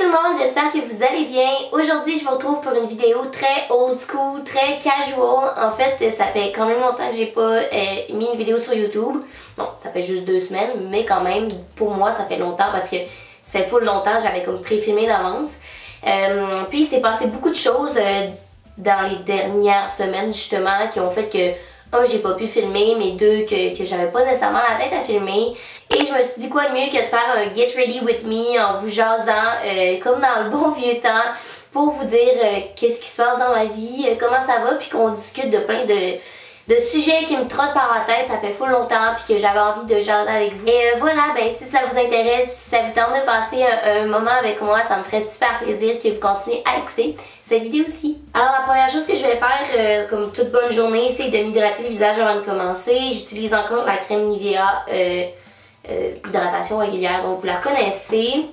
tout le monde, j'espère que vous allez bien. Aujourd'hui, je vous retrouve pour une vidéo très old school, très casual. En fait, ça fait quand même longtemps que j'ai pas mis une vidéo sur YouTube. Bon, ça fait juste 2 semaines, mais quand même, pour moi, ça fait longtemps parce que ça fait full longtemps, j'avais comme pré-filmé d'avance. Puis, il s'est passé beaucoup de choses dans les dernières semaines, justement, qui ont fait que j'ai pas pu filmer, mais 2, que j'avais pas nécessairement la tête à filmer. Et je me suis dit quoi de mieux que de faire un Get Ready With Me en vous jasant, comme dans le bon vieux temps, pour vous dire qu'est-ce qui se passe dans ma vie, comment ça va, puis qu'on discute de plein de sujets qui me trottent par la tête, ça fait full longtemps, puis que j'avais envie de jaser avec vous. Et voilà, ben si ça vous intéresse, si ça vous tente de passer un moment avec moi, ça me ferait super plaisir que vous continuez à écouter cette vidéo aussi. Alors la première chose que je vais faire, comme toute bonne journée, c'est de m'hydrater le visage avant de commencer. J'utilise encore la crème Nivea hydratation régulière, donc vous la connaissez.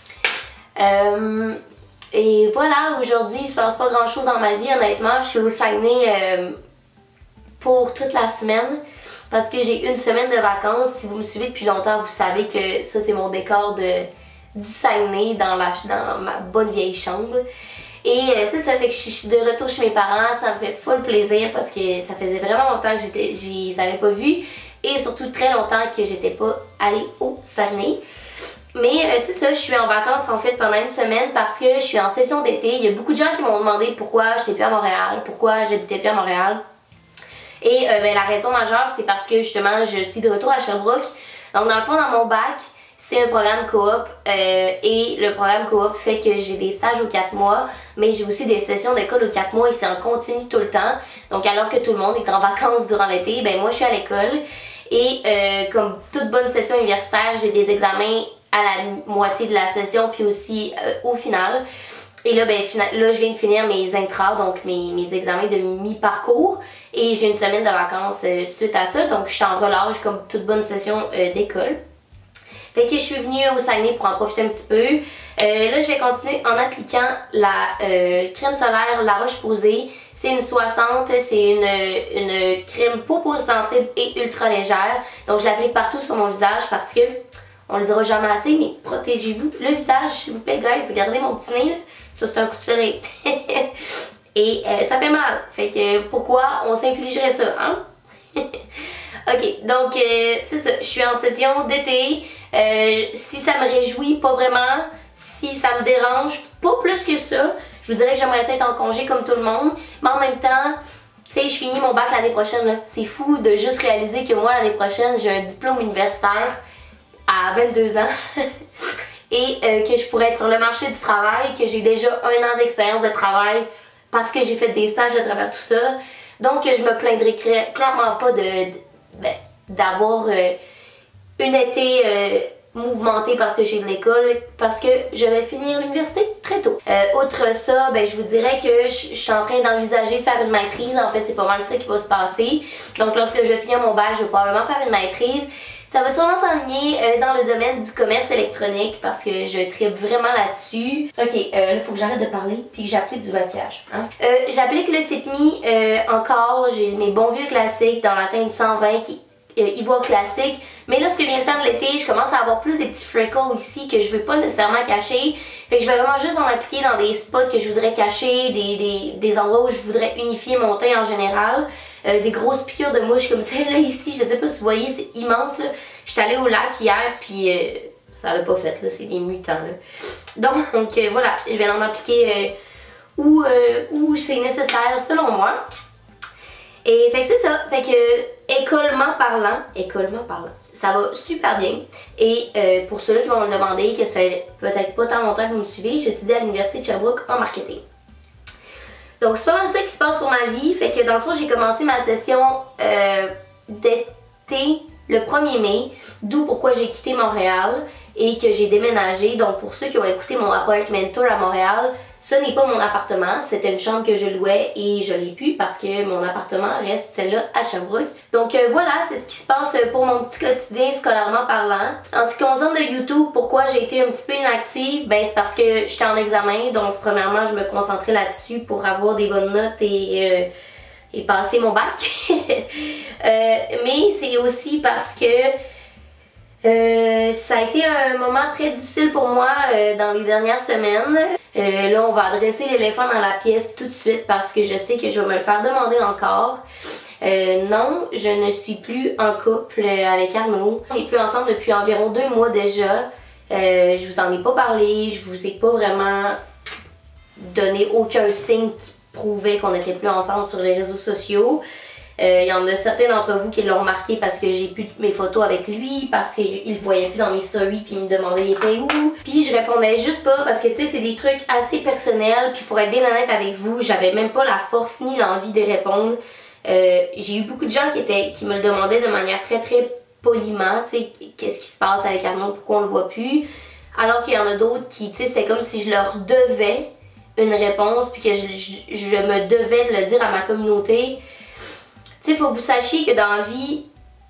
Et voilà, aujourd'hui il se passe pas grand chose dans ma vie, honnêtement. Je suis au Saguenay pour toute la semaine parce que j'ai une semaine de vacances. Si vous me suivez depuis longtemps, vous savez que ça c'est mon décor du Saguenay dans ma bonne vieille chambre. Et ça fait que je suis de retour chez mes parents, ça me fait full plaisir parce que ça faisait vraiment longtemps que je les avais pas vus et surtout très longtemps que j'étais pas allée au Saguenay. Mais c'est ça, je suis en vacances en fait pendant une semaine parce que je suis en session d'été. Il y a beaucoup de gens qui m'ont demandé pourquoi je n'étais plus à Montréal, pourquoi j'habitais plus à Montréal. Et la raison majeure, c'est parce que justement, je suis de retour à Sherbrooke. Donc dans le fond, dans mon bac, c'est un programme coop et le programme coop fait que j'ai des stages aux 4 mois, mais j'ai aussi des sessions d'école aux 4 mois et c'est en continu tout le temps. Donc alors que tout le monde est en vacances durant l'été, ben moi je suis à l'école et comme toute bonne session universitaire, j'ai des examens à la moitié de la session puis aussi au final. Et là, ben, là, je viens de finir mes intras, donc mes examens de mi-parcours. Et j'ai une semaine de vacances suite à ça, donc je suis en relâche comme toute bonne session d'école. Fait que je suis venue au Saguenay pour en profiter un petit peu. Là, je vais continuer en appliquant la crème solaire La Roche-Posay. C'est une 60, c'est une crème peau sensible et ultra légère. Donc je l'applique partout sur mon visage parce que, on le dira jamais assez, mais protégez-vous le visage, s'il vous plaît, guys. Regardez mon petit nez, là. Ça, c'est un coup de soleil. Et ça fait mal. Fait que pourquoi on s'infligerait ça, hein? Ok, donc c'est ça. Je suis en session d'été. Si ça me réjouit, pas vraiment. Si ça me dérange, pas plus que ça. Je vous dirais que j'aimerais ça être en congé comme tout le monde. Mais en même temps, tu sais, je finis mon bac l'année prochaine. C'est fou de juste réaliser que moi, l'année prochaine, j'ai un diplôme universitaire à 22 ans. Et que je pourrais être sur le marché du travail, que j'ai déjà 1 an d'expérience de travail parce que j'ai fait des stages à travers tout ça. Donc je me plaindrai clairement pas d'avoir une été mouvementée parce que j'ai de l'école, parce que je vais finir l'université très tôt. Outre ça, ben, je vous dirais que je suis en train d'envisager de faire une maîtrise. En fait, c'est pas mal ça qui va se passer. Donc lorsque je vais finir mon bac, je vais probablement faire une maîtrise. Ça va sûrement s'enligner dans le domaine du commerce électronique parce que je tripe vraiment là-dessus. Ok, il faut que j'arrête de parler puis que j'applique du maquillage. Hein? J'applique le Fit Me encore. J'ai mes bons vieux classiques dans la teinte 120 qui Ivoire classique. Mais là, ce que vient le temps de l'été, je commence à avoir plus des petits freckles ici que je veux pas nécessairement cacher. Fait que je vais vraiment juste en appliquer dans des spots que je voudrais cacher, des endroits où je voudrais unifier mon teint en général. Des grosses piqûres de mouches comme celle-là ici, je sais pas si vous voyez, c'est immense là. J'étais allée au lac hier puis ça l'a pas fait là, c'est des mutants là. Donc voilà, je vais en appliquer où c'est nécessaire selon moi. Et fait que c'est ça, fait que écolement parlant, ça va super bien. Et pour ceux-là qui vont me demander, que ça fait peut-être pas tant longtemps que vous me suivez, j'étudie à l'université de Sherbrooke en marketing. Donc c'est pas mal ça qui se passe pour ma vie, fait que dans le fond j'ai commencé ma session d'été le 1er mai, d'où pourquoi j'ai quitté Montréal et que j'ai déménagé. Donc pour ceux qui ont écouté mon apartment tour à Montréal, ce n'est pas mon appartement, c'était une chambre que je louais et je l'ai plus parce que mon appartement reste celle-là à Sherbrooke. Donc voilà, c'est ce qui se passe pour mon petit quotidien scolairement parlant. En ce qui concerne de YouTube, pourquoi j'ai été un petit peu inactive? Ben c'est parce que j'étais en examen, donc premièrement je me concentrais là-dessus pour avoir des bonnes notes et passer mon bac. Mais c'est aussi parce que Ça a été un moment très difficile pour moi dans les dernières semaines. Là, on va adresser l'éléphant dans la pièce tout de suite parce que je sais que je vais me le faire demander encore. Non, je ne suis plus en couple avec Arnaud. On n'est plus ensemble depuis environ 2 mois déjà. Je vous en ai pas parlé, je vous ai pas vraiment donné aucun signe qui prouvait qu'on n'était plus ensemble sur les réseaux sociaux. Il y en a certains d'entre vous qui l'ont remarqué parce que j'ai plus mes photos avec lui, parce qu'il le voyait plus dans mes stories puis il me demandait il était où. Puis je répondais juste pas parce que tu sais c'est des trucs assez personnels puis pour être bien honnête avec vous, j'avais même pas la force ni l'envie de répondre. J'ai eu beaucoup de gens qui me le demandaient de manière très poliment, tu sais, qu'est-ce qui se passe avec Arnaud, pourquoi on le voit plus. Alors qu'il y en a d'autres qui, tu sais, c'était comme si je leur devais une réponse puis que je me devais de le dire à ma communauté. Tu sais, il faut que vous sachiez que dans la vie,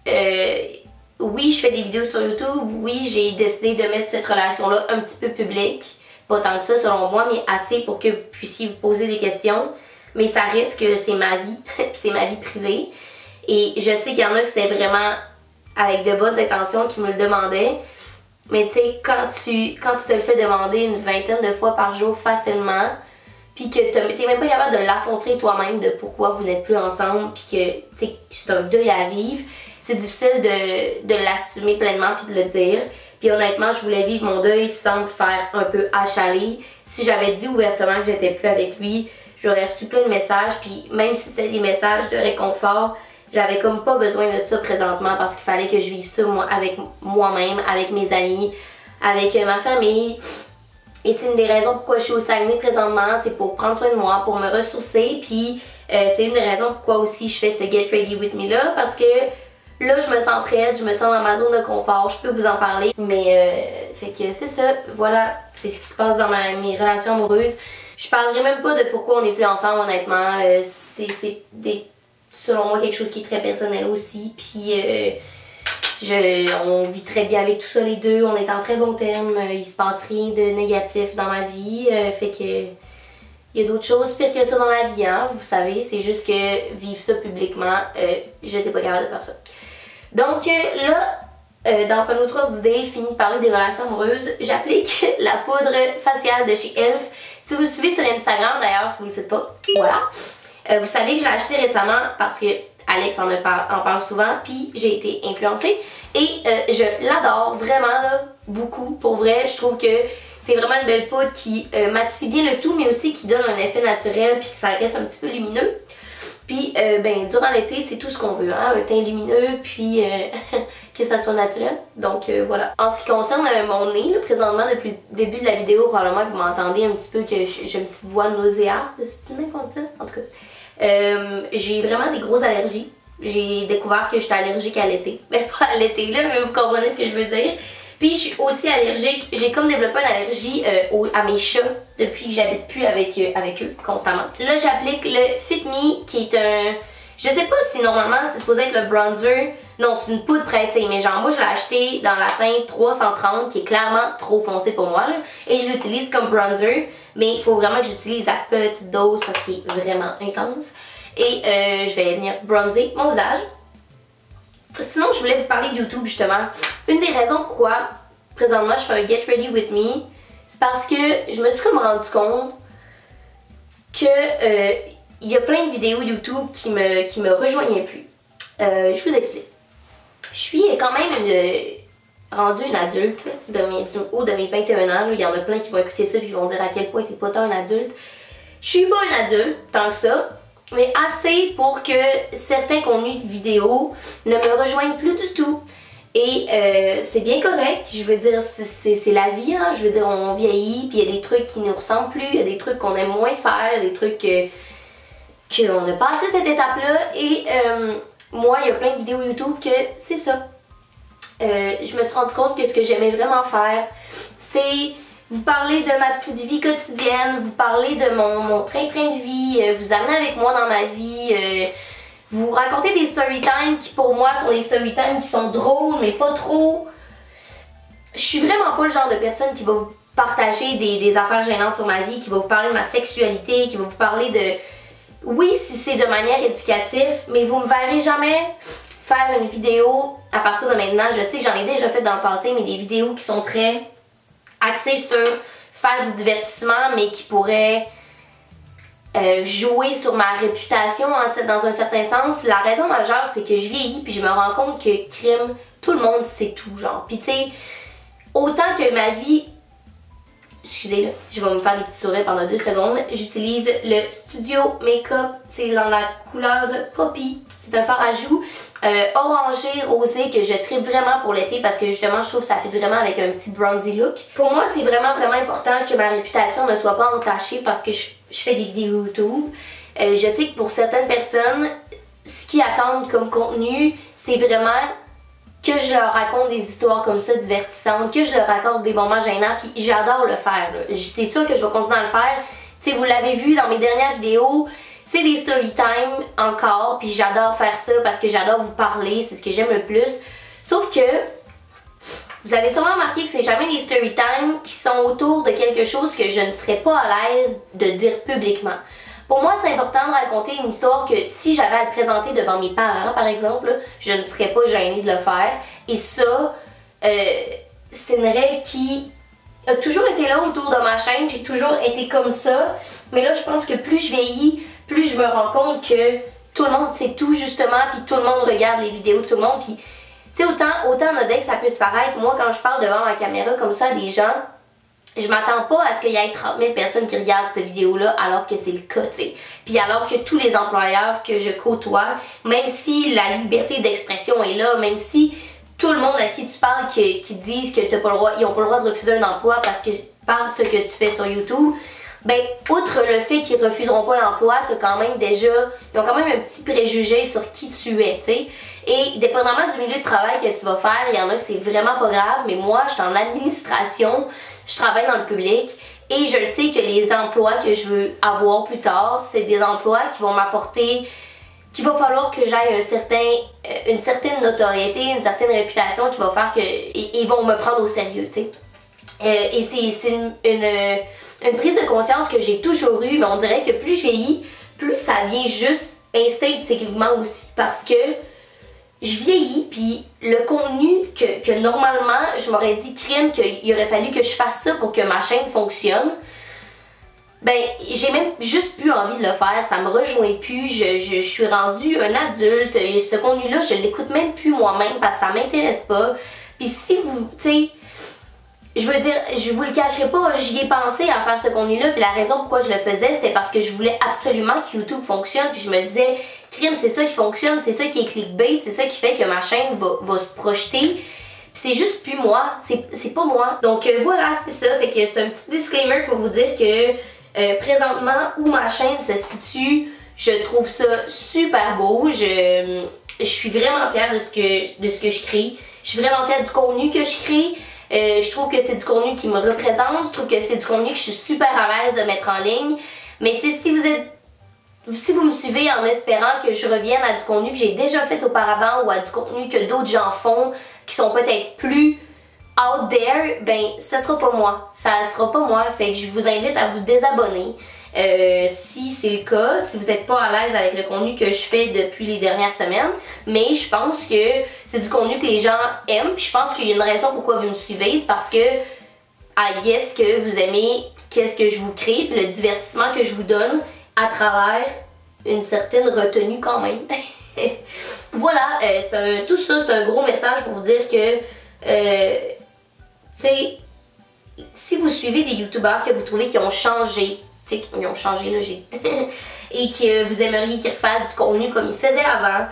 oui, je fais des vidéos sur YouTube, oui, j'ai décidé de mettre cette relation-là un petit peu publique. Pas tant que ça selon moi, mais assez pour que vous puissiez vous poser des questions. Mais ça reste que c'est ma vie, c'est ma vie privée. Et je sais qu'il y en a que c'était vraiment avec de bonnes intentions qui me le demandaient. Mais tu sais, quand tu te le fais demander une vingtaine de fois par jour facilement, puis que t'es même pas capable de l'affronter toi-même de pourquoi vous n'êtes plus ensemble, puis que c'est un deuil à vivre, c'est difficile de l'assumer pleinement puis de le dire. Puis honnêtement, je voulais vivre mon deuil sans me faire un peu achaler. Si j'avais dit ouvertement que j'étais plus avec lui, j'aurais reçu plein de messages, puis même si c'était des messages de réconfort, j'avais comme pas besoin de ça présentement parce qu'il fallait que je vive ça avec moi-même, avec mes amis, avec ma famille. Et c'est une des raisons pourquoi je suis au Saguenay présentement, c'est pour prendre soin de moi, pour me ressourcer. Puis c'est une des raisons pourquoi aussi je fais ce Get Ready With Me là, parce que là je me sens prête, je me sens dans ma zone de confort, je peux vous en parler. Mais fait que c'est ça, voilà, c'est ce qui se passe dans mes relations amoureuses. Je parlerai même pas de pourquoi on n'est plus ensemble honnêtement, c'est selon moi quelque chose qui est très personnel aussi. Puis on vit très bien avec tout ça les deux, on est en très bon terme, il se passe rien de négatif dans ma vie, fait que il y a d'autres choses pires que ça dans la vie, hein, vous savez, c'est juste que vivre ça publiquement, j'étais pas capable de faire ça. Donc là, dans un autre ordre d'idée, fini de parler des relations amoureuses, j'applique la poudre faciale de chez Elf. Si vous le suivez sur Instagram d'ailleurs, si vous le faites pas, voilà. Vous savez que je l'ai acheté récemment parce que Alex en parle souvent, puis j'ai été influencée et je l'adore vraiment là, beaucoup, pour vrai. Je trouve que c'est vraiment une belle poudre qui matifie bien le tout, mais aussi qui donne un effet naturel puis que ça reste un petit peu lumineux. Puis ben durant l'été, c'est tout ce qu'on veut, hein, un teint lumineux puis que ça soit naturel. Donc voilà. En ce qui concerne mon nez, là, présentement depuis le début de la vidéo, probablement que vous m'entendez un petit peu que j'ai une petite voix nauséarde, c'est une qu'on dit ça? En tout cas. J'ai vraiment des grosses allergies. J'ai découvert que j'étais allergique à l'été. Mais pas à l'été là, mais vous comprenez ce que je veux dire. Puis je suis aussi allergique, j'ai comme développé une allergie à mes chats depuis que j'habite plus avec eux constamment. Là j'applique le Fit Me qui est un... Je sais pas si normalement c'est supposé être le bronzer. Non, c'est une poudre pressée, mais genre moi je l'ai acheté dans la teinte 330 qui est clairement trop foncé pour moi là, et je l'utilise comme bronzer, mais il faut vraiment que j'utilise à petite dose parce qu'il est vraiment intense. Et je vais venir bronzer mon visage. Sinon je voulais vous parler de YouTube justement. Une des raisons pourquoi présentement je fais un Get Ready With Me, c'est parce que je me suis comme rendu compte que il y a plein de vidéos YouTube qui me rejoignaient plus. Je vous explique. Je suis quand même rendue une adulte du haut de mes 21 ans. Il y en a plein qui vont écouter ça et qui vont dire à quel point t'es pas tant une adulte. Je suis pas une adulte tant que ça, mais assez pour que certains contenus de vidéos ne me rejoignent plus du tout. Et c'est bien correct, je veux dire, c'est la vie, hein? Je veux dire, on vieillit, puis il y a des trucs qui nous ressemblent plus, il y a des trucs qu'on aime moins faire, des trucs qu'on a passé cette étape-là. Et moi, il y a plein de vidéos YouTube que c'est ça. Je me suis rendu compte que ce que j'aimais vraiment faire, c'est vous parler de ma petite vie quotidienne, vous parler de mon train-train de vie, vous amener avec moi dans ma vie, vous raconter des storytimes qui pour moi sont des storytimes qui sont drôles mais pas trop. Je suis vraiment pas le genre de personne qui va vous partager des affaires gênantes sur ma vie, qui va vous parler de ma sexualité, qui va vous parler de... Oui, si c'est de manière éducative, mais vous me verrez jamais faire une vidéo à partir de maintenant. Je sais que j'en ai déjà fait dans le passé, mais des vidéos qui sont très axées sur faire du divertissement, mais qui pourraient jouer sur ma réputation dans un certain sens. La raison majeure, c'est que je vieillis puis je me rends compte que crime, tout le monde sait tout, genre. Puis tu sais, autant que ma vie... Excusez, là, je vais me faire des petits sourires pendant 2 secondes. J'utilise le Studio Makeup, c'est dans la couleur Poppy. C'est un fard à joues orangé, rosé, que je tripe vraiment pour l'été parce que justement, je trouve que ça fait vraiment avec un petit bronzy look. Pour moi, c'est vraiment important que ma réputation ne soit pas entachée parce que je fais des vidéos YouTube. Je sais que pour certaines personnes, ce qu'ils attendent comme contenu, c'est vraiment que je leur raconte des histoires comme ça divertissantes, que je leur raconte des moments gênants, puis j'adore le faire. C'est sûr que je vais continuer à le faire. Tu sais, vous l'avez vu dans mes dernières vidéos, c'est des story time encore, puis j'adore faire ça parce que j'adore vous parler, c'est ce que j'aime le plus. Sauf que vous avez sûrement remarqué que c'est jamais des story time qui sont autour de quelque chose que je ne serais pas à l'aise de dire publiquement. Pour moi, c'est important de raconter une histoire que si j'avais à le présenter devant mes parents, par exemple, je ne serais pas gênée de le faire. Et ça, c'est une règle qui a toujours été là autour de ma chaîne. J'ai toujours été comme ça. Mais là, je pense que plus je vieillis, plus je me rends compte que tout le monde sait tout, justement, puis tout le monde regarde les vidéos de tout le monde. Puis, tu sais, autant anodin que ça peut se paraître, moi, quand je parle devant ma caméra comme ça à des gens, je m'attends pas à ce qu'il y ait 30 000 personnes qui regardent cette vidéo-là alors que c'est le cas, tu sais. Puis alors que tous les employeurs que je côtoie, même si la liberté d'expression est là, même si tout le monde à qui tu parles qui disent que t'as pas le droit, ils ont pas le droit de refuser un emploi parce que tu fais sur YouTube, ben outre le fait qu'ils refuseront pas l'emploi, ils ont quand même un petit préjugé sur qui tu es, tu sais. Et dépendamment du milieu de travail que tu vas faire, il y en a que c'est vraiment pas grave, mais moi, je suis en administration, je travaille dans le public et je sais que les emplois que je veux avoir plus tard, c'est des emplois qui vont m'apporter, qu'il va falloir que j'aille une certaine notoriété, une certaine réputation qui va faire qu'ils vont me prendre au sérieux, tu sais. Et c'est une prise de conscience que j'ai toujours eue, mais on dirait que plus je vieillis, plus ça vient juste instinctivement aussi parce que je vieillis, puis le contenu que normalement je m'aurais dit crime qu'il aurait fallu que je fasse ça pour que ma chaîne fonctionne, ben j'ai même juste plus envie de le faire, ça me rejoint plus, je suis rendue un adulte, et ce contenu là je l'écoute même plus moi-même parce que ça m'intéresse pas. Puis si vous, tu sais, je veux dire, je vous le cacherai pas, j'y ai pensé à faire ce contenu-là, puis la raison pourquoi je le faisais, c'était parce que je voulais absolument que YouTube fonctionne, puis je me disais, crime, c'est ça qui fonctionne, c'est ça qui est clickbait, c'est ça qui fait que ma chaîne va se projeter, puis c'est juste plus moi, c'est pas moi. Donc voilà, c'est ça, fait que c'est un petit disclaimer pour vous dire que présentement, où ma chaîne se situe, je trouve ça super beau, je suis vraiment fière de ce que je crée, je suis vraiment fière du contenu que je crée. Je trouve que c'est du contenu qui me représente, je trouve que c'est du contenu que je suis super à l'aise de mettre en ligne. Mais tu sais, si vous me suivez en espérant que je revienne à du contenu que j'ai déjà fait auparavant ou à du contenu que d'autres gens font, qui sont peut-être plus out there, ben ça sera pas moi. Ça sera pas moi, fait que je vous invite à vous désabonner. Si c'est le cas, si vous n'êtes pas à l'aise avec le contenu que je fais depuis les dernières semaines, mais je pense que c'est du contenu que les gens aiment, puis je pense qu'il y a une raison pourquoi vous me suivez, c'est parce que I guess que vous aimez qu'est-ce que je vous crée, puis le divertissement que je vous donne à travers une certaine retenue quand même. Voilà, tout ça c'est un gros message pour vous dire que, tu sais, si vous suivez des youtubeurs que vous trouvez qui ont changé, tu sais, ils ont changé là, et que vous aimeriez qu'ils refassent du contenu comme ils faisaient avant,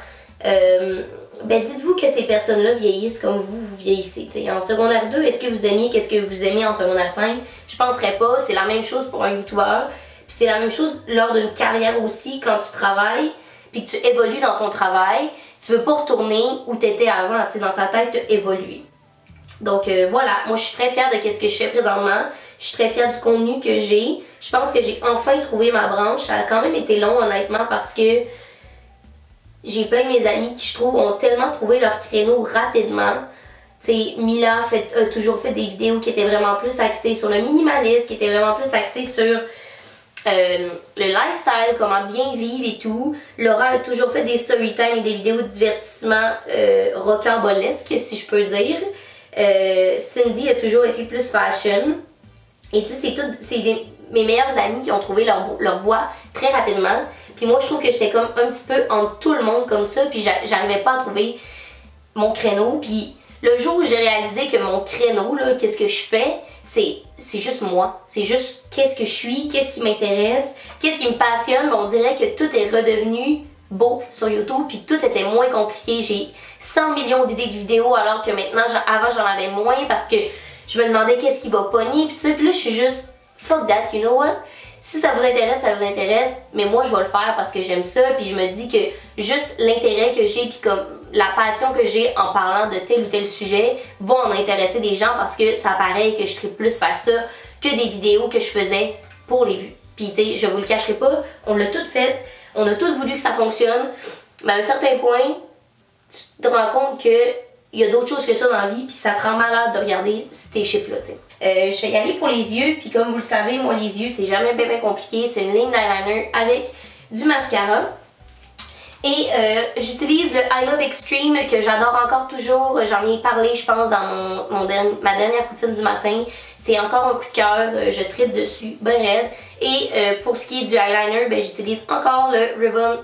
ben dites-vous que ces personnes-là vieillissent comme vous vieillissez. T'sais. En secondaire 2, est-ce que vous aimiez qu'est-ce que vous aimiez en secondaire 5? Je penserais pas, c'est la même chose pour un youtubeur. Puis c'est la même chose lors d'une carrière aussi, quand tu travailles, puis que tu évolues dans ton travail, tu veux pas retourner où tu étais avant, tu sais, dans ta tête, tu as évolué. Donc voilà, moi je suis très fière de ce que je fais présentement. Je suis très fière du contenu que j'ai. Je pense que j'ai enfin trouvé ma branche. Ça a quand même été long honnêtement parce que j'ai plein de mes amis qui je trouve ont tellement trouvé leur créneau rapidement. T'sais, Mila a toujours fait des vidéos qui étaient vraiment plus axées sur le minimalisme, qui étaient vraiment plus axées sur le lifestyle, comment bien vivre et tout. Laura a toujours fait des story time et des vidéos de divertissement rocambolesques, si je peux dire. Cindy a toujours été plus fashion. Et tu sais, c'est mes meilleurs amis qui ont trouvé leur voie très rapidement. Puis moi, je trouve que j'étais comme un petit peu entre tout le monde comme ça, puis j'arrivais pas à trouver mon créneau. Puis le jour où j'ai réalisé que mon créneau, là, qu'est-ce que je fais, c'est juste moi. C'est juste qu'est-ce que je suis, qu'est-ce qui m'intéresse, qu'est-ce qui me passionne. On dirait que tout est redevenu beau sur YouTube, puis tout était moins compliqué. J'ai 100 millions d'idées de vidéos, alors que maintenant, avant j'en avais moins parce que je me demandais qu'est-ce qui va pogner, puis tout ça. Puis là, je suis juste fuck that, you know what? Si ça vous intéresse, ça vous intéresse, mais moi je vais le faire parce que j'aime ça, puis je me dis que juste l'intérêt que j'ai, puis comme la passion que j'ai en parlant de tel ou tel sujet va en intéresser des gens parce que ça paraît que je ferais plus faire ça que des vidéos que je faisais pour les vues. Puis tu sais, je vous le cacherai pas, on l'a tout fait, on a tous voulu que ça fonctionne, mais à un certain point, tu te rends compte que il y a d'autres choses que ça dans la vie, puis ça te rend malade de regarder ces chiffres-là, tu sais. Je vais y aller pour les yeux, puis comme vous le savez, moi les yeux, c'est jamais bien compliqué. C'est une ligne d'eyeliner avec du mascara. Et j'utilise le I Love Extreme que j'adore encore toujours. J'en ai parlé, je pense, dans ma dernière routine du matin. C'est encore un coup de cœur, je tripe dessus, ben raide. Et pour ce qui est du eyeliner, ben, j'utilise encore le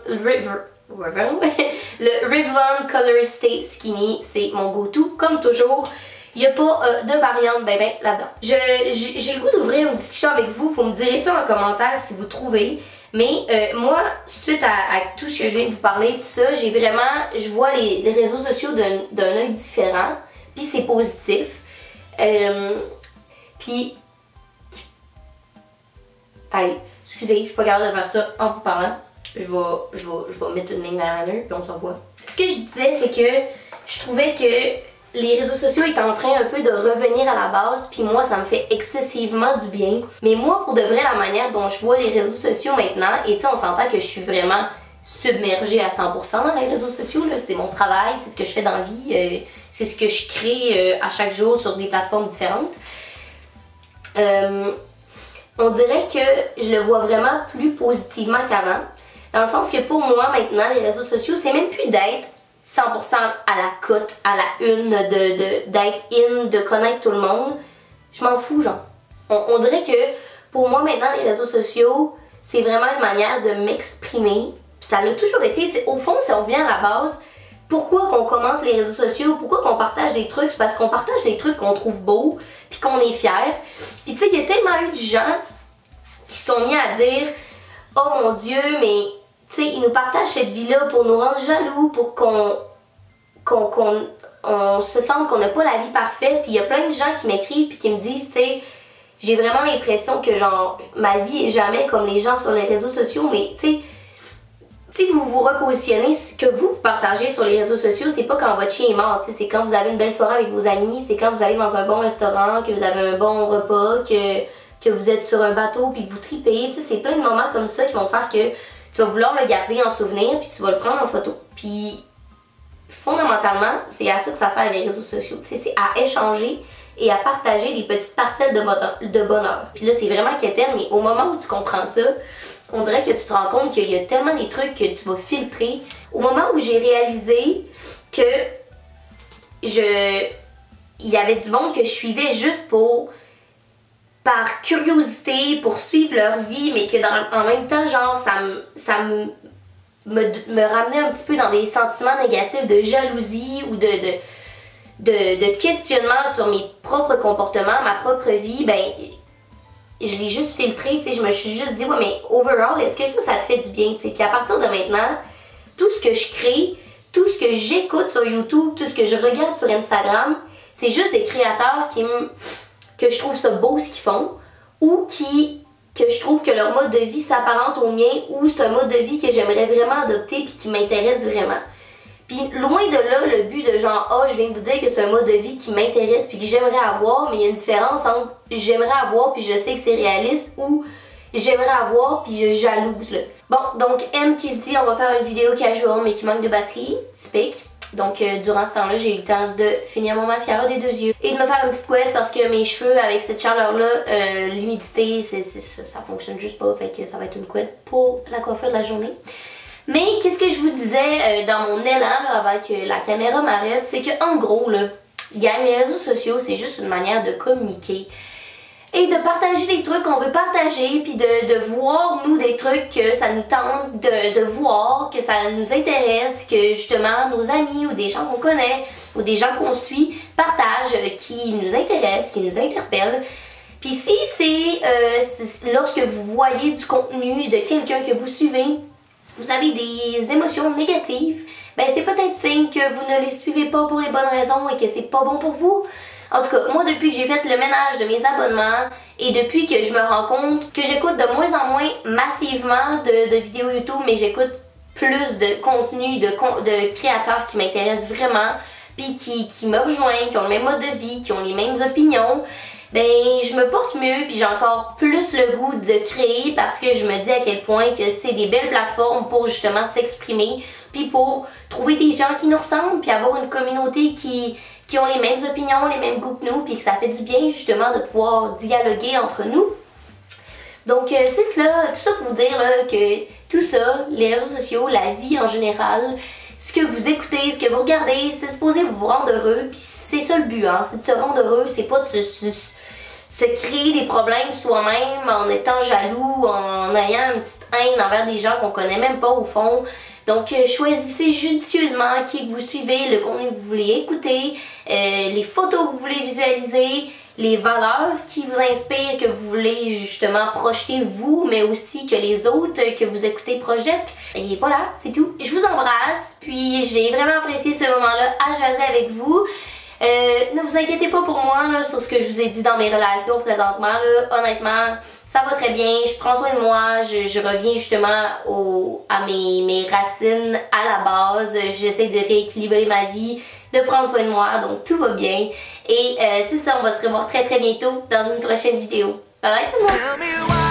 Revlon Color Stay Skinny. C'est mon go-to, comme toujours. Il n'y a pas de variante ben là-dedans. J'ai le goût d'ouvrir une discussion avec vous. Vous me direz ça en commentaire si vous trouvez. Mais moi, suite à tout ce que je viens de vous parler, tout ça, je vois les réseaux sociaux d'un œil différent. Puis c'est positif. Puis... Allez, excusez, je suis pas capable de faire ça en vous parlant. Je vais mettre une ligne d'eyeliner puis on s'en voit. Ce que je disais, c'est que je trouvais que les réseaux sociaux étaient en train un peu de revenir à la base, puis moi ça me fait excessivement du bien. Mais moi, pour de vrai, la manière dont je vois les réseaux sociaux maintenant, et tu sais, on s'entend que je suis vraiment submergée à 100% dans les réseaux sociaux, c'est mon travail, c'est ce que je fais dans la vie, c'est ce que je crée à chaque jour sur des plateformes différentes. On dirait que je le vois vraiment plus positivement qu'avant, dans le sens que pour moi maintenant, les réseaux sociaux, c'est même plus d'être 100% à la cote, à la une, d'être in, de connaître tout le monde. Je m'en fous, genre. On dirait que pour moi maintenant, les réseaux sociaux, c'est vraiment une manière de m'exprimer. Puis ça l'a toujours été, au fond, si on revient à la base, pourquoi qu'on commence les réseaux sociaux, pourquoi qu'on partage des trucs, c'est parce qu'on partage des trucs qu'on trouve beaux, puis qu'on est fiers. Puis tu sais, il y a tellement eu de gens qui sont mis à dire « Oh mon Dieu, mais... » Tu sais, ils nous partagent cette vie-là pour nous rendre jaloux, pour qu'on se sente qu'on n'a pas la vie parfaite. Puis il y a plein de gens qui m'écrivent puis qui me disent, tu sais, j'ai vraiment l'impression que genre ma vie est jamais comme les gens sur les réseaux sociaux. Mais tu sais, si vous vous repositionnez, ce que vous partagez sur les réseaux sociaux, c'est pas quand votre chien est mort. Tu sais, c'est quand vous avez une belle soirée avec vos amis, c'est quand vous allez dans un bon restaurant, que vous avez un bon repas, que vous êtes sur un bateau puis que vous tripez. Tu sais, c'est plein de moments comme ça qui vont faire que tu vas vouloir le garder en souvenir, puis tu vas le prendre en photo. Puis, fondamentalement, c'est à ça que ça sert les réseaux sociaux. C'est à échanger et à partager des petites parcelles de bonheur. Puis là, c'est vraiment quétaine, mais au moment où tu comprends ça, on dirait que tu te rends compte qu'il y a tellement des trucs que tu vas filtrer. Au moment où j'ai réalisé que il y avait du monde que je suivais juste par curiosité, pour suivre leur vie, mais que en même temps, genre, ça me ramenait un petit peu dans des sentiments négatifs de jalousie ou de questionnement sur mes propres comportements, ma propre vie, ben, je l'ai juste filtré, tu sais, je me suis juste dit, ouais, mais overall, est-ce que ça te fait du bien, tu sais, puis à partir de maintenant, tout ce que je crée, tout ce que j'écoute sur YouTube, tout ce que je regarde sur Instagram, c'est juste des créateurs que je trouve ça beau ce qu'ils font, ou que je trouve que leur mode de vie s'apparente au mien, ou c'est un mode de vie que j'aimerais vraiment adopter puis qui m'intéresse vraiment. Puis loin de là, le but de genre, ah, je viens de vous dire que c'est un mode de vie qui m'intéresse puis que j'aimerais avoir, mais il y a une différence entre j'aimerais avoir puis je sais que c'est réaliste, ou j'aimerais avoir puis je jalouse là. Bon, donc M qui se dit on va faire une vidéo casual mais qui manque de batterie, typique. Donc durant ce temps-là, j'ai eu le temps de finir mon mascara des 2 yeux et de me faire une petite couette parce que mes cheveux, avec cette chaleur-là, l'humidité, ça fonctionne juste pas. Fait que ça va être une couette pour la coiffure de la journée. Mais qu'est-ce que je vous disais dans mon élan là, avant que la caméra m'arrête, c'est que en gros, là, gang, les réseaux sociaux, c'est juste une manière de communiquer. Et de partager des trucs qu'on veut partager, puis de voir, nous, des trucs que ça nous tente de voir, que ça nous intéresse, que justement nos amis ou des gens qu'on connaît ou des gens qu'on suit partagent, qui nous intéressent, qui nous interpellent. Puis si c'est lorsque vous voyez du contenu de quelqu'un que vous suivez, vous avez des émotions négatives, ben c'est peut-être signe que vous ne les suivez pas pour les bonnes raisons et que c'est pas bon pour vous. En tout cas, moi depuis que j'ai fait le ménage de mes abonnements et depuis que je me rends compte que j'écoute de moins en moins massivement de vidéos YouTube, mais j'écoute plus de contenu, de créateurs qui m'intéressent vraiment, puis qui me rejoignent, qui ont le même mode de vie, qui ont les mêmes opinions, ben je me porte mieux, puis j'ai encore plus le goût de créer parce que je me dis à quel point que c'est des belles plateformes pour justement s'exprimer, puis pour trouver des gens qui nous ressemblent, puis avoir une communauté qui ont les mêmes opinions, les mêmes goûts que nous, puis que ça fait du bien justement de pouvoir dialoguer entre nous. Donc c'est cela, tout ça pour vous dire là, que tout ça, les réseaux sociaux, la vie en général, ce que vous écoutez, ce que vous regardez, c'est supposé vous rendre heureux, puis c'est ça le but, hein, c'est de se rendre heureux, c'est pas de se créer des problèmes soi-même en étant jaloux, en ayant une petite haine envers des gens qu'on connaît même pas au fond. Donc choisissez judicieusement qui vous suivez, le contenu que vous voulez écouter, les photos que vous voulez visualiser, les valeurs qui vous inspirent, que vous voulez justement projeter vous, mais aussi que les autres que vous écoutez projettent. Et voilà, c'est tout. Je vous embrasse, puis j'ai vraiment apprécié ce moment-là à jaser avec vous. Ne vous inquiétez pas pour moi là, sur ce que je vous ai dit dans mes relations présentement. Là. Honnêtement, ça va très bien, je prends soin de moi, je reviens justement à mes racines à la base. J'essaie de rééquilibrer ma vie, de prendre soin de moi, donc tout va bien. Et c'est ça, on va se revoir très très bientôt dans une prochaine vidéo. Bye bye tout le monde!